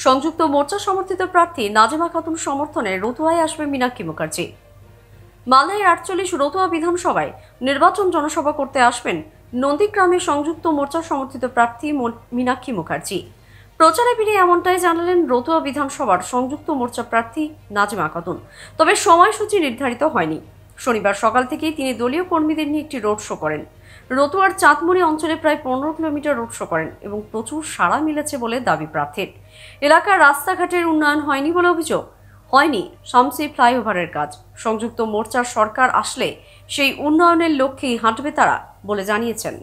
সংযুক্ত মোর্চা সমর্থিত প্রার্থী নাজিমা খাতুন সমর্থনে রতুয়ায় আসবে মীনাক্ষী মুখার্জি। মালদায় ৪৮ রতুয়া বিধানসভায় নির্বাচন জনসভা করতে আসবেন নন্দীগ্রামে সংযুক্ত মোর্চা সমর্থিত প্রার্থী মীনাক্ষী মুখার্জি। প্রচারে বেরিয়ে এমনটাই জানালেন রতুয়া বিধানসভার সংযুক্ত মোর্চা প্রার্থী নাজিমা খাতুন। তবে সময়সূচি নির্ধারিত হয়নি। শনিবার সকাল থেকেই তিনি দলীয় কর্মীদের নিয়ে একটি রোড শো করেন। রতুয়ার চাঁদমণি অঞ্চলে প্রায় ১৫ কিলোমিটার রোড শো করেন এবং প্রচুর সাড়া মিলেছে বলে দাবি প্রার্থীর। এলাকার রাস্তাঘাটের উন্নয়ন হয়নি বলে অভিযোগ। হয়নি শামসি ফ্লাইওভারের কাজ। সংযুক্ত মোর্চার সরকার আসলে সেই উন্নয়নের লক্ষ্যেই হাঁটবে তারা বলে জানিয়েছেন।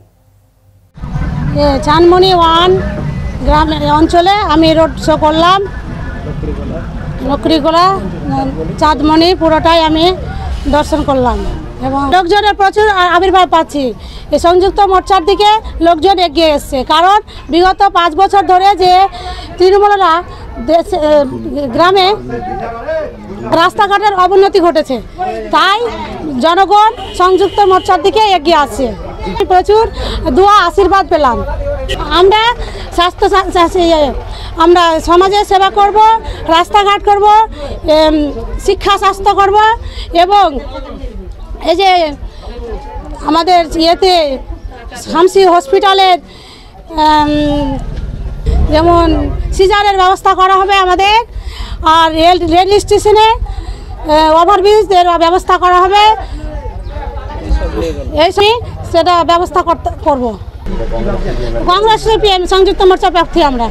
চাঁদমণি 1 গ্রাম অঞ্চলে আমি রোড শো করলাম। নকরিগোলা চাঁদমণি পুরোটাই আমি দর্শন করলাম এবং লোকজনের প্রচুর আবির্ভাব পাচ্ছি। এই সংযুক্ত মোর্চার দিকে লোকজন এগিয়ে এসছে, কারণ বিগত 5 বছর ধরে যে তৃণমূলরা গ্রামে রাস্তাঘাটের অবনতি ঘটেছে, তাই জনগণ সংযুক্ত মোর্চার দিকে এগিয়ে আসছে। প্রচুর দোয়া আশীর্বাদ পেলাম। আমরা আমরা সমাজের সেবা করব, রাস্তাঘাট করব, শিক্ষা স্বাস্থ্য করব এবং এই যে আমাদের ইয়েতে শামসি হসপিটালের যেমন সিজারের ব্যবস্থা করা হবে আমাদের, আর রেল স্টেশনে ওভারব্রিজের ব্যবস্থা করা হবে, এই সেটা ব্যবস্থা করব। কংগ্রেস সিপিএম সংযুক্ত মোর্চা প্রার্থী আমরা।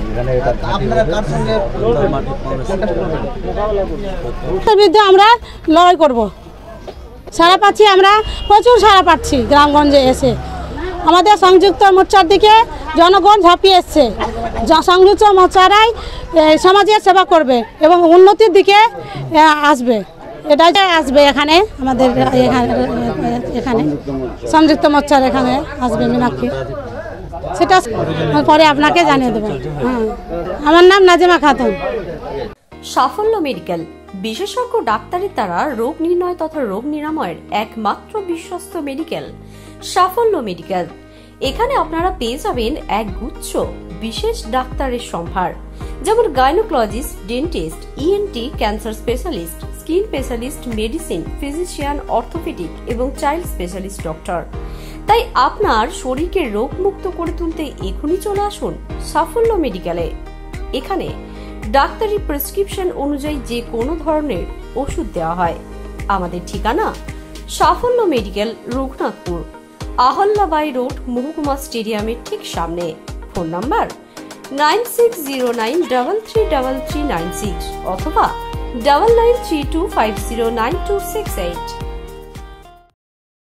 বিরুদ্ধে আমরা লড়াই করব। সারা পাচ্ছি, আমরা প্রচুর সারা পাচ্ছি। গ্রামগঞ্জে এসে আমাদের সংযুক্ত মোর্চার দিকে জনগণ ঝাঁপিয়ে এসছে। সংযুক্ত মোর্চারাই সমাজের সেবা করবে এবং উন্নতির দিকে আসবে, এটাই আসবে। এখানে আমাদের এখানে সংযুক্ত মোর্চার এখানে আসবে মীনাক্ষী, সেটা পরে আপনাকে জানিয়ে দেবো। হ্যাঁ, আমার নাম নাজিমা খাতুন। সাফল্য মেডিকেল বিশেষজ্ঞ ডাক্তারের দ্বারা রোগ নির্ণয় তথা রোগ নিরাময়ের একমাত্র বিশ্বস্ত মেডিকেল সাফল্য মেডিকেল। এখানে আপনারা পেয়ে যাবেন এক গুচ্ছ বিশেষ ডাক্তারের সম্ভার, যেমন gynaecologist, dentist, ENT, cancer specialist, skin specialist, medicine, physician, orthopaedic এবং চাইল্ড স্পেশালিস্ট ডক্টর। তাই আপনার শরীরকে রোগমুক্ত করে তুলতে এখনই চলে আসুন সাফল্য মেডিকেলে। এখানে ডাক্তারি প্রেসক্রিপশন অনুযায়ী যে কোনো ধরনের ওষুধ দেওয়া হয়। আমাদের ঠিকানা সাফল্য মেডিকেল, রঘুনাথপুর, আহল্যাবাই রোড, মহকুমা স্টেডিয়ামের ঠিক সামনে। ফোন নাম্বার 9609333396 অথবা 9932509268।